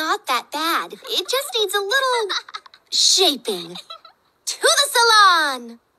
not that bad. It just needs a little shaping. To the salon!